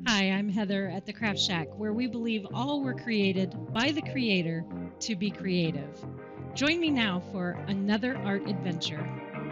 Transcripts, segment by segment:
Hi, I'm Heather at the Craft Shack, where we believe all were created by the Creator to be creative. Join me now for another art adventure.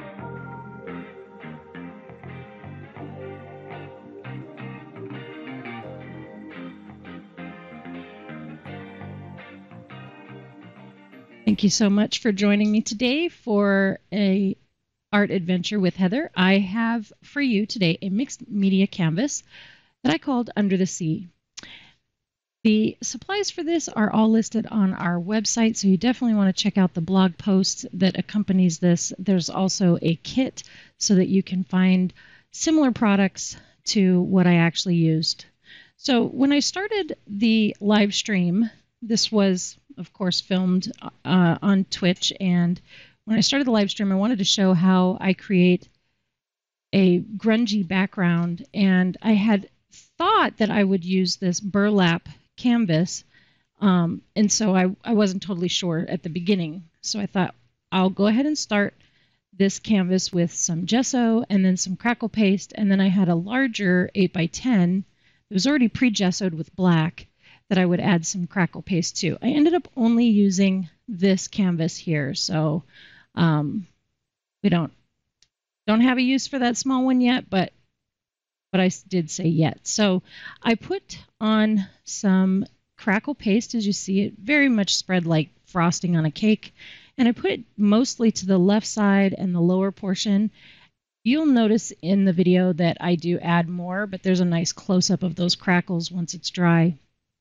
Thank you so much for joining me today for a art adventure with Heather. I have for you today a mixed media canvas that I called Under the Sea. The supplies for this are all listed on our website, so you definitely want to check out the blog post that accompanies this. There's also a kit so that you can find similar products to what I actually used. So when I started the live stream, this was, of course, filmed on Twitch, and when I started the live stream, I wanted to show how I create a grungy background, and I had thought that I would use this burlap canvas, and so I wasn't totally sure at the beginning. So I thought I'll go ahead and start this canvas with some gesso and then some crackle paste, and then I had a larger 8x10. It was already pre-gessoed with black that I would add some crackle paste to. I ended up only using this canvas here, so we don't have a use for that small one yet, but I did say yet. So I put on some crackle paste, as you see it, very much spread like frosting on a cake, and I put it mostly to the left side and the lower portion. You'll notice in the video that I do add more, but there's a nice close-up of those crackles once it's dry.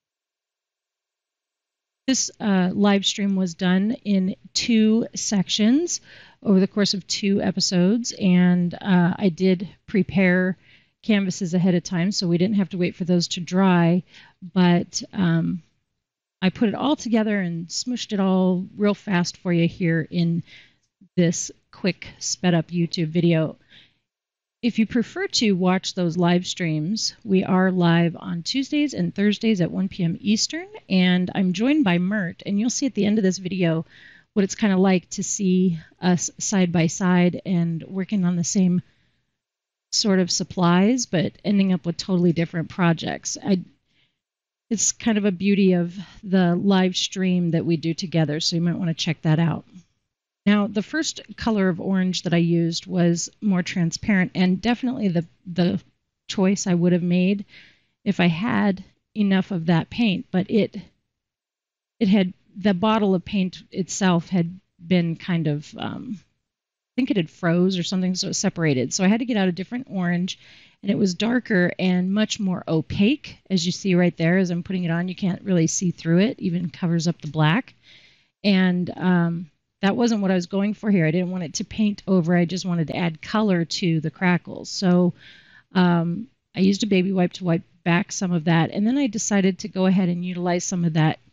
This live stream was done in 2 sections over the course of 2 episodes, and I did prepare canvases ahead of time, so we didn't have to wait for those to dry, but I put it all together and smooshed it all real fast for you here in this quick sped up YouTube video. If you prefer to watch those live streams, we are live on Tuesdays and Thursdays at 1 p.m. Eastern, and I'm joined by Myrt, and you'll see at the end of this video what it's kind of like to see us side by side and working on the same sort of supplies, but ending up with totally different projects. It's kind of a beauty of the live stream that we do together, so you might want to check that out. Now, the first color of orange that I used was more transparent, and definitely the choice I would have made if I had enough of that paint, but it had, the bottle of paint itself had been kind of I think it had froze or something, so it separated. So I had to get out a different orange, and it was darker and much more opaque. As you see right there, as I'm putting it on, you can't really see through it, even covers up the black. And that wasn't what I was going for here. I didn't want it to paint over. I just wanted to add color to the crackles. So I used a baby wipe to wipe back some of that, and then I decided to go ahead and utilize some of that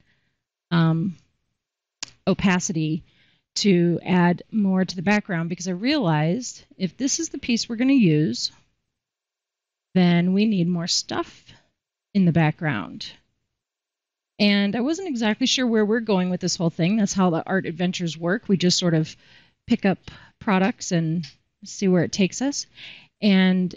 opacity to add more to the background, because I realized if this is the piece we're going to use, then we need more stuff in the background. And I wasn't exactly sure where we're going with this whole thing. That's how the art adventures work. We just sort of pick up products and see where it takes us. And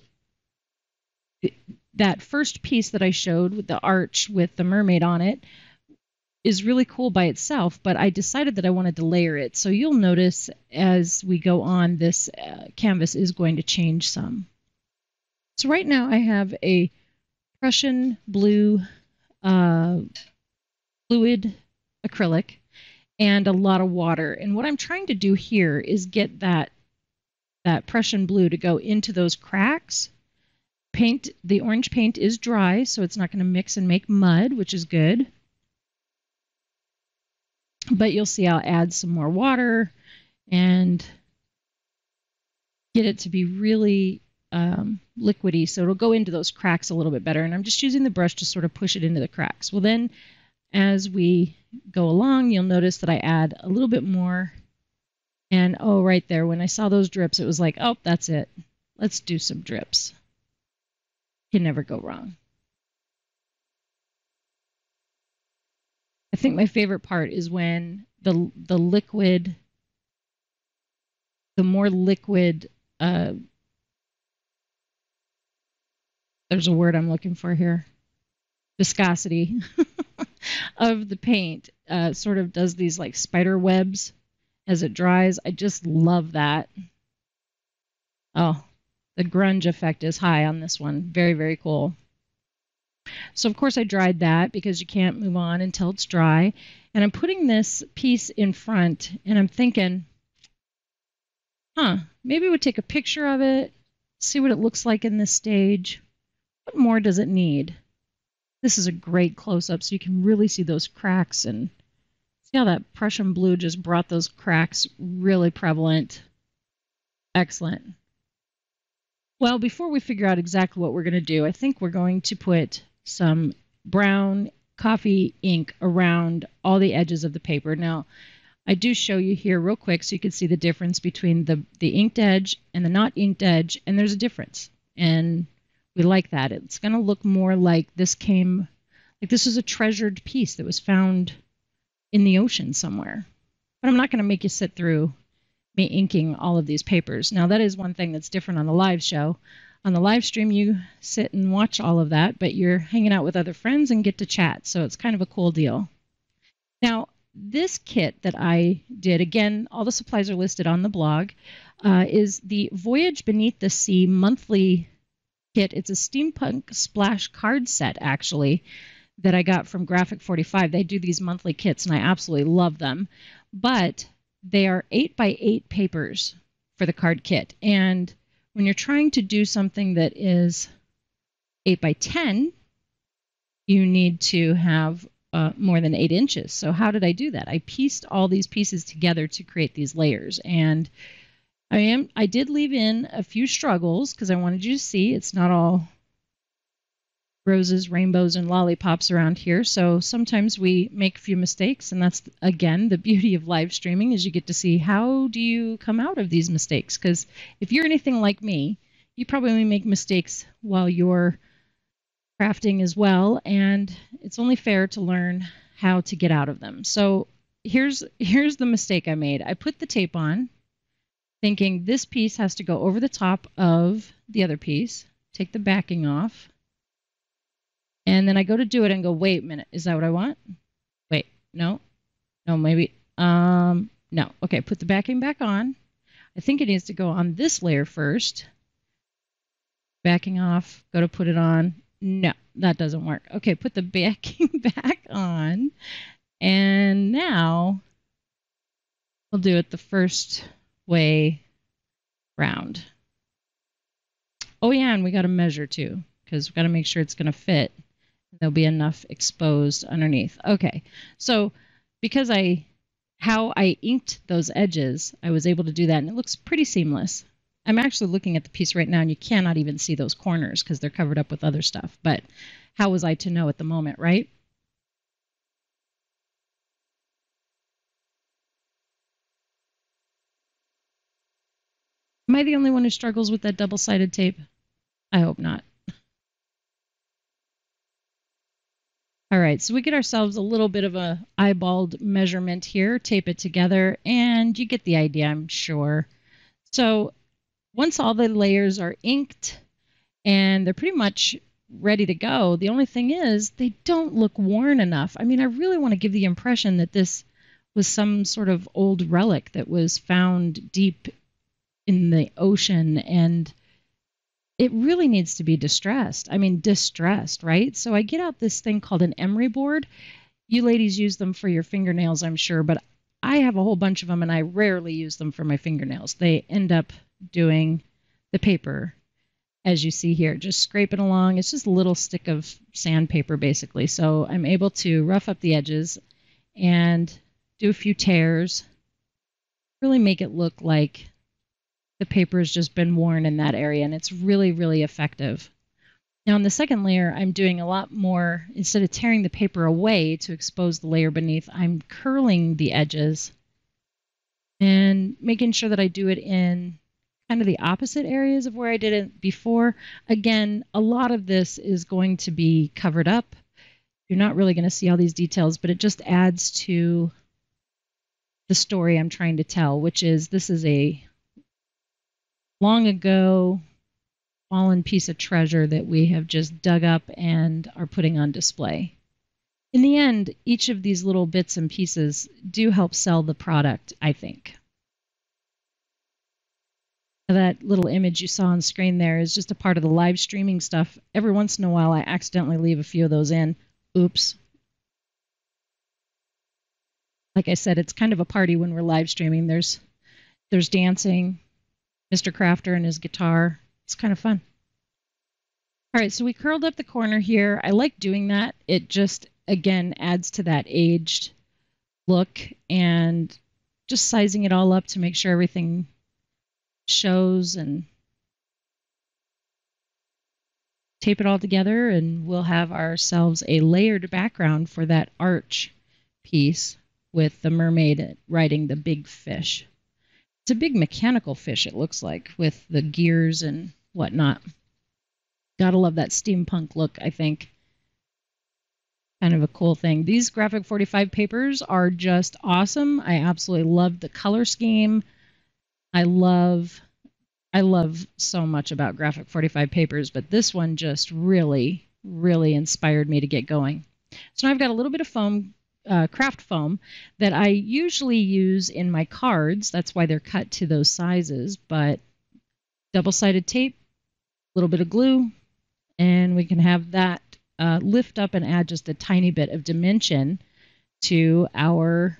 that first piece that I showed with the arch with the mermaid on it is really cool by itself, but I decided that I wanted to layer it. So you'll notice as we go on, this canvas is going to change some. So right now I have a Prussian blue fluid acrylic and a lot of water. And what I'm trying to do here is get that Prussian blue to go into those cracks. The orange paint is dry, so it's not going to mix and make mud, which is good. But you'll see I'll add some more water and get it to be really liquidy, so it'll go into those cracks a little bit better. And I'm just using the brush to sort of push it into the cracks. Well, then as we go along, you'll notice that I add a little bit more. And oh, right there, when I saw those drips, it was like, oh, that's it. Let's do some drips. Can never go wrong. I think my favorite part is when the liquid, the more liquid there's a word I'm looking for here, viscosity of the paint sort of does these like spider webs as it dries. I just love that. Oh, the grunge effect is high on this one. Very, very cool. So of course I dried that because you can't move on until it's dry. And I'm putting this piece in front and I'm thinking, maybe we'll take a picture of it, see what it looks like in this stage. What more does it need? This is a great close-up so you can really see those cracks and see how that Prussian blue just brought those cracks really prevalent. Excellent. Well, before we figure out exactly what we're going to do, I think we're going to put some brown coffee ink around all the edges of the paper. Now, I do show you here real quick so you can see the difference between the inked edge and the not inked edge, and there's a difference. And we like that. It's going to look more like this is a treasured piece that was found in the ocean somewhere. But I'm not going to make you sit through me inking all of these papers. Now, that is one thing that's different on the live show. On the live stream, you sit and watch all of that, but you're hanging out with other friends and get to chat, so it's kind of a cool deal. Now, this kit that I did, again, all the supplies are listed on the blog, is the Voyage Beneath the Sea monthly kit. It's a steampunk splash card set, actually, that I got from Graphic 45. They do these monthly kits, and I absolutely love them. But they are 8x8 papers for the card kit. And when you're trying to do something that is 8x10, you need to have more than 8 inches. So how did I do that? I pieced all these pieces together to create these layers. And I did leave in a few struggles because I wanted you to see it's not all roses, rainbows, and lollipops around here. So sometimes we make a few mistakes, and that's, again, the beauty of live streaming is you get to see how do you come out of these mistakes. Because if you're anything like me, you probably make mistakes while you're crafting as well, and it's only fair to learn how to get out of them. So here's the mistake I made. I put the tape on, thinking this piece has to go over the top of the other piece, take the backing off, and then I go to do it and go, wait a minute, is that what I want? Wait, no, maybe, no. Okay, put the backing back on. I think it needs to go on this layer first. Backing off, go to put it on. No, that doesn't work. Okay, put the backing back on. And now we'll do it the first way round. Oh yeah, and we got to measure too, because we've got to make sure it's going to fit. There'll be enough exposed underneath. Okay, so because how I inked those edges, I was able to do that, and it looks pretty seamless. I'm actually looking at the piece right now, and you cannot even see those corners because they're covered up with other stuff. But how was I to know at the moment, right? Am I the only one who struggles with that double-sided tape? I hope not. All right, so we get ourselves a little bit of a eyeballed measurement here, tape it together, and you get the idea, I'm sure. So once all the layers are inked and they're pretty much ready to go, the only thing is they don't look worn enough. I mean, I really want to give the impression that this was some sort of old relic that was found deep in the ocean, and it really needs to be distressed. I mean, distressed, right? So I get out this thing called an emery board. You ladies use them for your fingernails, I'm sure, but I have a whole bunch of them, and I rarely use them for my fingernails. They end up doing the paper, as you see here, just scraping along. It's just a little stick of sandpaper, basically. So I'm able to rough up the edges and do a few tears, really make it look like the paper has just been worn in that area, and it's really, really effective. Now, on the second layer, I'm doing a lot more. Instead of tearing the paper away to expose the layer beneath, I'm curling the edges and making sure that I do it in kind of the opposite areas of where I did it before. Again, a lot of this is going to be covered up. You're not really going to see all these details, but it just adds to the story I'm trying to tell, which is this is a long ago fallen piece of treasure that we have just dug up and are putting on display. In the end, each of these little bits and pieces do help sell the product, I think. That little image you saw on screen there is just a part of the live streaming stuff. Every once in a while, I accidentally leave a few of those in. Oops. Like I said, it's kind of a party when we're live streaming. There's dancing, Mr. Crafter and his guitar. It's kind of fun. All right, so we curled up the corner here. I like doing that. It just, again, adds to that aged look, and just sizing it all up to make sure everything shows, and tape it all together, and we'll have ourselves a layered background for that arch piece with the mermaid riding the big fish. It's a big mechanical fish, it looks like, with the gears and whatnot. Gotta love that steampunk look, I think. Kind of a cool thing. These Graphic 45 papers are just awesome. I absolutely love the color scheme. I love so much about Graphic 45 papers, but this one just really, really inspired me to get going. So now I've got a little bit of foam, Kraaft foam, that I usually use in my cards. That's why they're cut to those sizes, but double-sided tape, a little bit of glue, and we can have that lift up and add just a tiny bit of dimension to our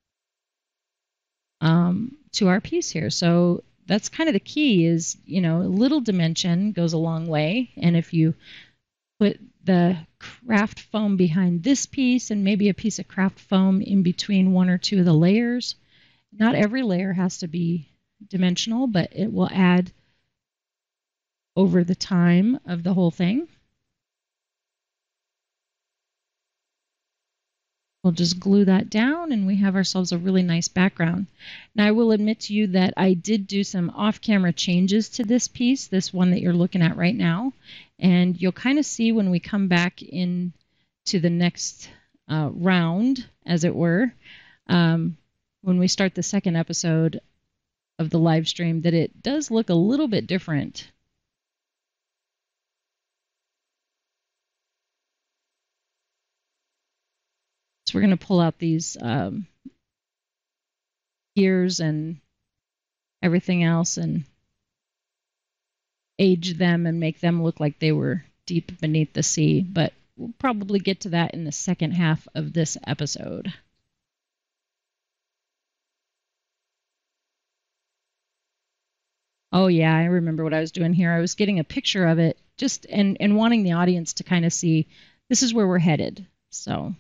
piece here. So that's kind of the key is, a little dimension goes a long way. And if you put the Kraaft foam behind this piece and maybe a piece of Kraaft foam in between one or two of the layers, not every layer has to be dimensional, but it will add over the time of the whole thing. We'll just glue that down and we have ourselves a really nice background. Now I will admit to you that I did do some off-camera changes to this piece, this one that you're looking at right now. And you'll kind of see when we come back in to the next round, as it were, when we start the second episode of the live stream, that it does look a little bit different. So we're going to pull out these gears and everything else and age them and make them look like they were deep beneath the sea. But we'll probably get to that in the second half of this episode. Oh yeah, I remember what I was doing here. I was getting a picture of it just and wanting the audience to kind of see this is where we're headed. So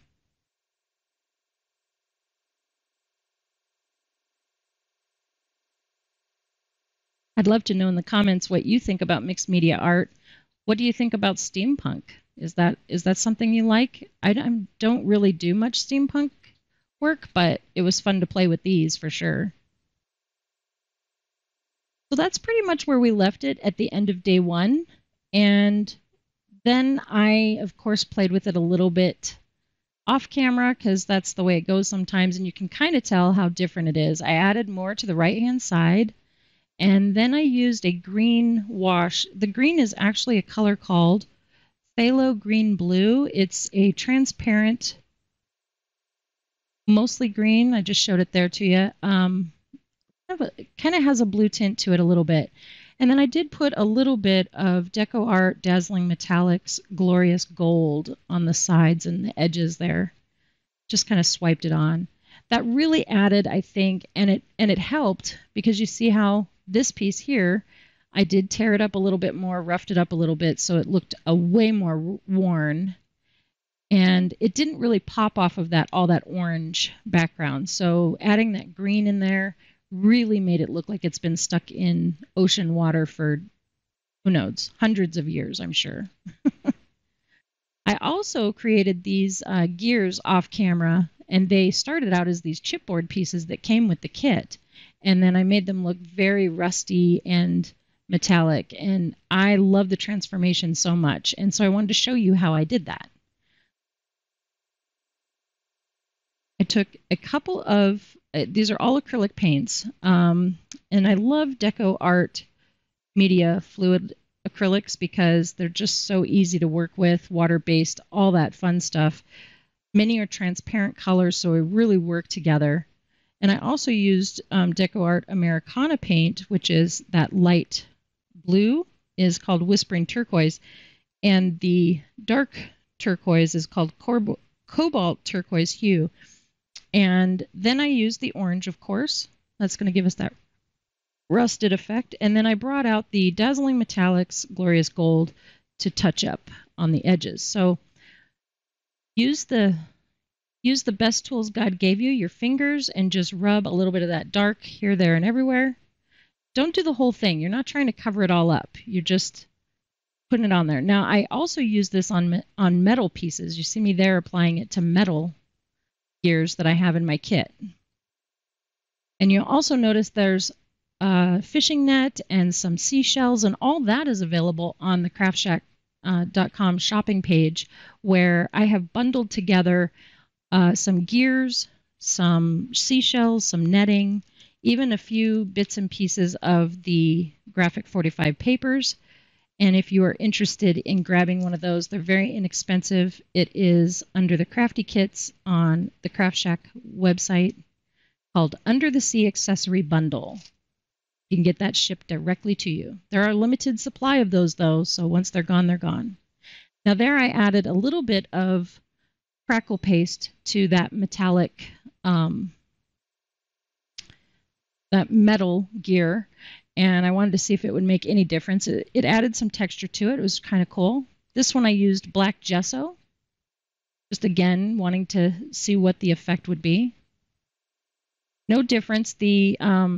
I'd love to know in the comments what you think about mixed media art. What do you think about steampunk? Is that something you like? I don't really do much steampunk work, but it was fun to play with these for sure. So that's pretty much where we left it at the end of day one. And then I, of course, played with it a little bit off camera because that's the way it goes sometimes. And you can kind of tell how different it is. I added more to the right-hand side. And then I used a green wash. The green is actually a color called Phthalo Green Blue. It's a transparent, mostly green. I just showed it there to you. It kind of has a blue tint to it a little bit. And then I did put a little bit of Deco Art Dazzling Metallics Glorious Gold on the sides and the edges there. Just kind of swiped it on. That really added, I think, and it helped because you see how this piece here, I did tear it up a little bit more, roughed it up a little bit, so it looked a way more worn. And it didn't really pop off of all that orange background. So adding that green in there really made it look like it's been stuck in ocean water for, who knows, hundreds of years, I'm sure. I also created these gears off camera, and they started out as these chipboard pieces that came with the kit. And then I made them look very rusty and metallic. And I love the transformation so much. And so I wanted to show you how I did that. I took a couple of, these are all acrylic paints. And I love Deco Art Media Fluid acrylics because they're just so easy to work with, water-based, all that fun stuff. Many are transparent colors, so they really work together. And I also used DecoArt Americana paint, which is that light blue, is called Whispering Turquoise, and the dark turquoise is called Cobalt Turquoise Hue. And then I used the orange, of course. That's going to give us that rusted effect. And then I brought out the Dazzling Metallics Glorious Gold to touch up on the edges. So use the best tools God gave you, your fingers, and just rub a little bit of that dark here, there, and everywhere. Don't do the whole thing. You're not trying to cover it all up. You're just putting it on there. Now, I also use this on metal pieces. You see me there applying it to metal gears that I have in my kit. And you'll also notice there's a fishing net and some seashells, and all that is available on the craftshack.com shopping page, where I have bundled together some gears, some seashells, some netting, even a few bits and pieces of the Graphic 45 papers. And if you are interested in grabbing one of those, they're very inexpensive. It is under the Crafty Kits on the Craft Shack website called Under the Sea Accessory Bundle. You can get that shipped directly to you. There are a limited supply of those, though, so once they're gone, they're gone. Now there I added a little bit of Crackle paste to that metallic, that metal gear, and I wanted to see if it would make any difference. It added some texture to it. It was kind of cool. This one I used black gesso, just again wanting to see what the effect would be. No difference. The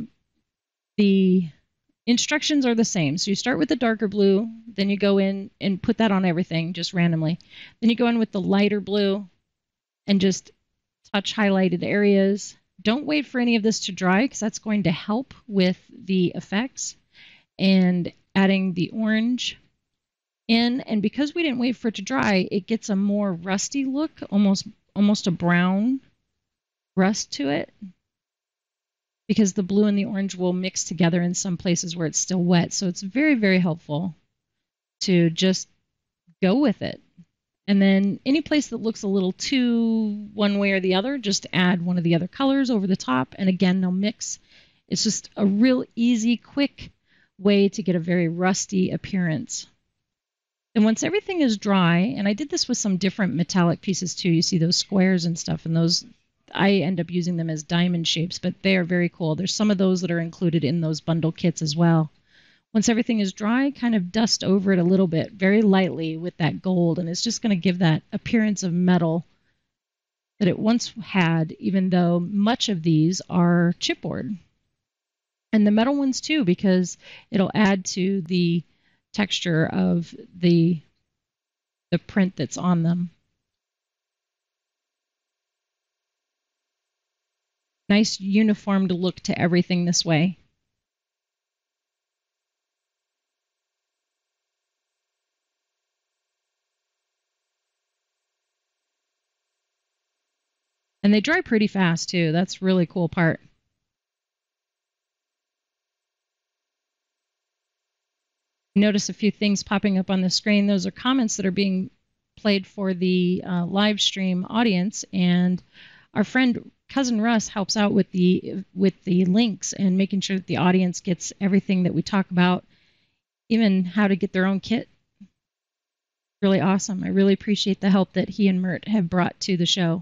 instructions are the same. So you start with the darker blue, then you go in and put that on everything just randomly. Then you go in with the lighter blue and just touch highlighted areas. Don't wait for any of this to dry because that's going to help with the effects. And adding the orange in, and because we didn't wait for it to dry, it gets a more rusty look, almost a brown rust to it, because the blue and the orange will mix together in some places where it's still wet. So it's very, very helpful to just go with it. And then any place that looks a little too one way or the other, just add one of the other colors over the top. And again, they'll mix. It's just a real easy, quick way to get a very rusty appearance. And once everything is dry, and I did this with some different metallic pieces too. You see those squares and stuff, and those, I end up using them as diamond shapes, but they are very cool. There's some of those that are included in those bundle kits as well. Once everything is dry, kind of dust over it a little bit, very lightly with that gold, and it's just going to give that appearance of metal that it once had, even though much of these are chipboard. And the metal ones too, because it'll add to the texture of the print that's on them. Nice uniformed look to everything this way. And they dry pretty fast too. That's a really cool part. Notice a few things popping up on the screen. Those are comments that are being played for the live stream audience, and our friend Cousin Russ helps out with the links and making sure that the audience gets everything that we talk about, even how to get their own kit. Really awesome. I really appreciate the help that he and Myrt have brought to the show.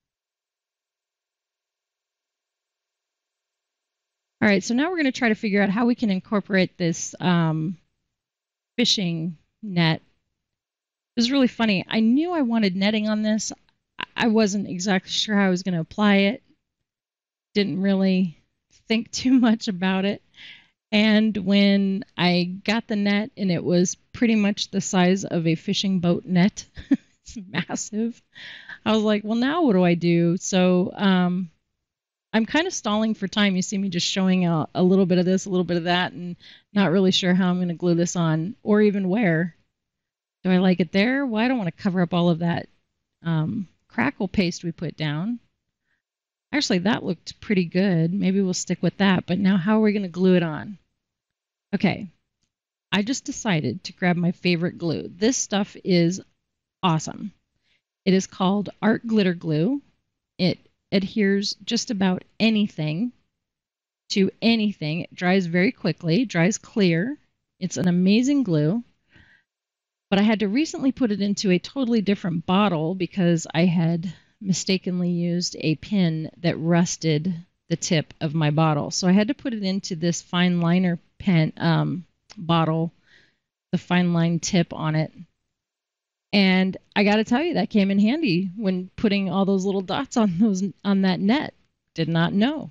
All right, so now we're going to try to figure out how we can incorporate this fishing net. It was really funny. I knew I wanted netting on this. I wasn't exactly sure how I was going to apply it. Didn't really think too much about it. And when I got the net, and it was pretty much the size of a fishing boat net, it's massive, I was like, well, now what do I do? So I'm kind of stalling for time. You see me just showing a little bit of this, a little bit of that, and not really sure how I'm going to glue this on, or even where. Do I like it there? Well, I don't want to cover up all of that Crackle paste we put down. Actually, that looked pretty good. Maybe we'll stick with that. But now how are we going to glue it on? Okay. I just decided to grab my favorite glue. This stuff is awesome. It is called Art Glitter Glue. It adheres just about anything to anything. It dries very quickly, dries clear. It's an amazing glue. But I had to recently put it into a totally different bottle because I had mistakenly used a pin that rusted the tip of my bottle. So I had to put it into this fine liner pen bottle, the fine line tip on it. And I got to tell you, that came in handy when putting all those little dots on that net. Did not know.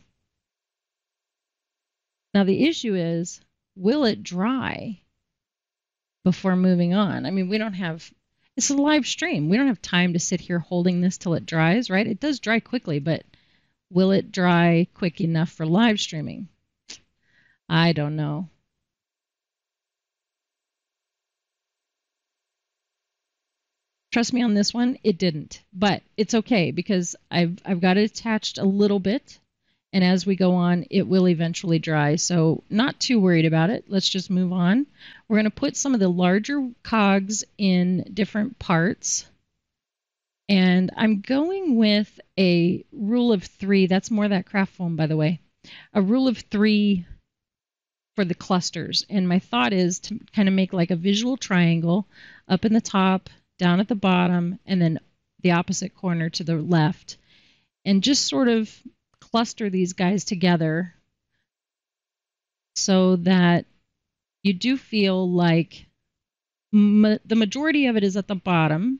Now the issue is, will it dry before moving on? I mean, it's a live stream. We don't have time to sit here holding this till it dries, right? It does dry quickly, but will it dry quick enough for live streaming? I don't know. Trust me on this one, it didn't. But it's okay because I've got it attached a little bit, and as we go on, it will eventually dry. So not too worried about it. Let's just move on. We're going to put some of the larger cogs in different parts. And I'm going with a rule of 3. That's more that craft foam, by the way. A rule of 3 for the clusters. And my thought is to kind of make like a visual triangle up in the top, down at the bottom, and then the opposite corner to the left, and just sort of cluster these guys together so that you do feel like the majority of it is at the bottom,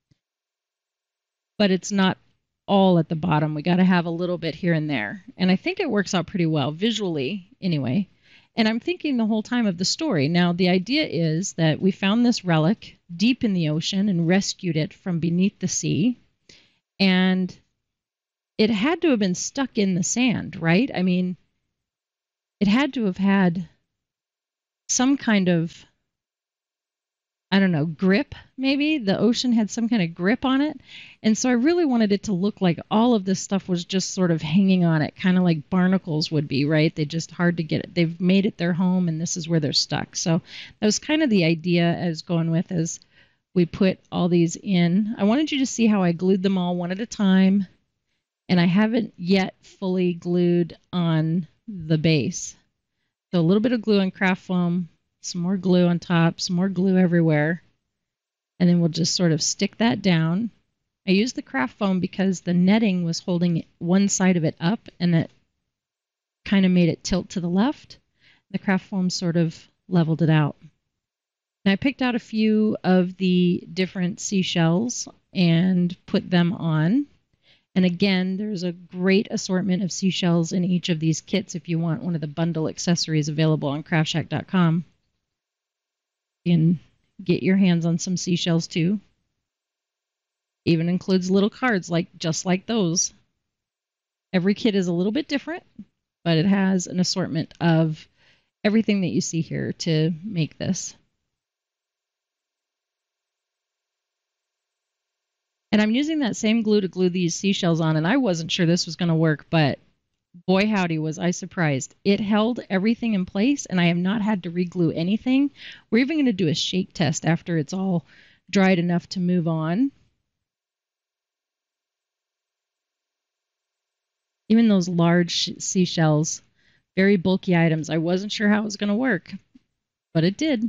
but it's not all at the bottom. We got to have a little bit here and there. And I think it works out pretty well visually anyway. And I'm thinking the whole time of the story. Now, the idea is that we found this relic deep in the ocean and rescued it from beneath the sea. And it had to have been stuck in the sand, right? I mean, it had to have had some kind of, I don't know, grip, maybe. The ocean had some kind of grip on it. And so I really wanted it to look like all of this stuff was just sort of hanging on it, kind of like barnacles would be, right? They just hard to get it. They've made it their home, and this is where they're stuck. So that was kind of the idea I was going with as we put all these in. I wanted you to see how I glued them all one at a time, and I haven't yet fully glued on the base. So a little bit of glue on craft foam, some more glue on top, some more glue everywhere, and then we'll just sort of stick that down. I used the craft foam because the netting was holding one side of it up, and it kind of made it tilt to the left. The craft foam sort of leveled it out. Now I picked out a few of the different seashells and put them on. And again, there's a great assortment of seashells in each of these kits if you want one of the bundle accessories available on craftshack.com. You can get your hands on some seashells too. Even includes little cards just like those. Every kit is a little bit different, but it has an assortment of everything that you see here to make this. And I'm using that same glue to glue these seashells on, and I wasn't sure this was going to work, but boy howdy was I surprised. It held everything in place, and I have not had to re-glue anything. We're even going to do a shake test after it's all dried enough to move on. Even those large seashells, very bulky items, I wasn't sure how it was going to work, but it did.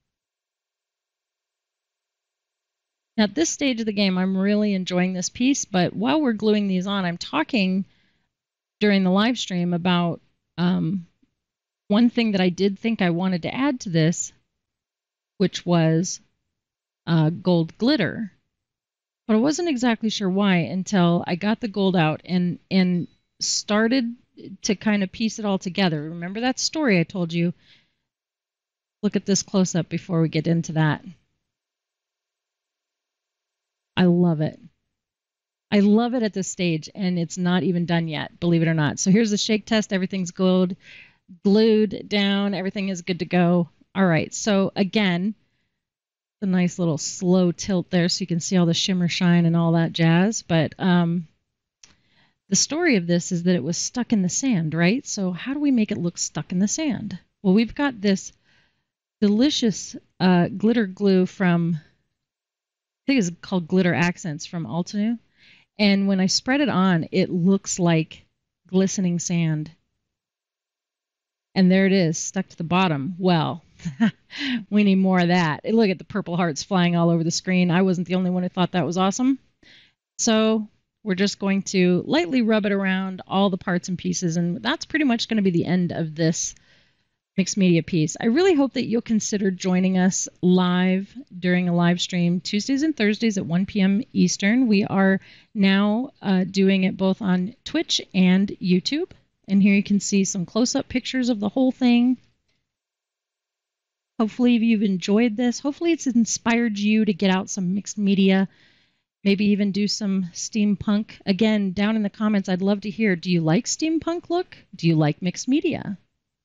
Now, at this stage of the game, I'm really enjoying this piece, but while we're gluing these on, I'm talking during the live stream about one thing that I did think I wanted to add to this, which was gold glitter. But I wasn't exactly sure why until I got the gold out and started to kind of piece it all together. Remember that story I told you? Look at this close-up before we get into that. I love it. I love it at this stage, and it's not even done yet, believe it or not. So here's the shake test. Everything's glued down. Everything is good to go. All right, so again, a nice little slow tilt there so you can see all the shimmer shine and all that jazz. But the story of this is that it was stuck in the sand, right? So how do we make it look stuck in the sand? Well, we've got this delicious glitter glue from, I think it's called Glitter Accents from Altenew. And when I spread it on, it looks like glistening sand. And there it is, stuck to the bottom. Well, we need more of that. Look at the purple hearts flying all over the screen. I wasn't the only one who thought that was awesome. So we're just going to lightly rub it around all the parts and pieces, and that's pretty much going to be the end of this mixed media piece. I really hope that you'll consider joining us live during a live stream Tuesdays and Thursdays at 1 p.m. Eastern. We are now doing it both on Twitch and YouTube. And here you can see some close-up pictures of the whole thing. Hopefully you've enjoyed this. Hopefully it's inspired you to get out some mixed media, maybe even do some steampunk. Again, down in the comments, I'd love to hear, do you like steampunk look? Do you like mixed media?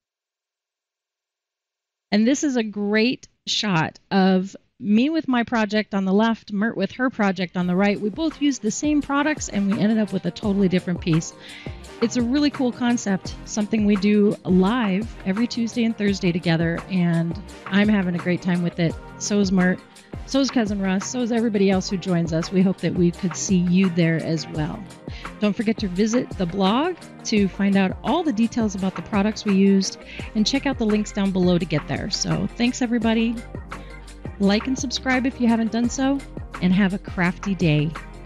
And this is a great shot of me with my project on the left, Myrt with her project on the right. We both used the same products and we ended up with a totally different piece. It's a really cool concept, something we do live every Tuesday and Thursday together, and I'm having a great time with it. So is Myrt, so is Cousin Russ, so is everybody else who joins us. We hope that we could see you there as well. Don't forget to visit the blog to find out all the details about the products we used, and check out the links down below to get there. So thanks everybody. Like and subscribe if you haven't done so, and have a crafty day.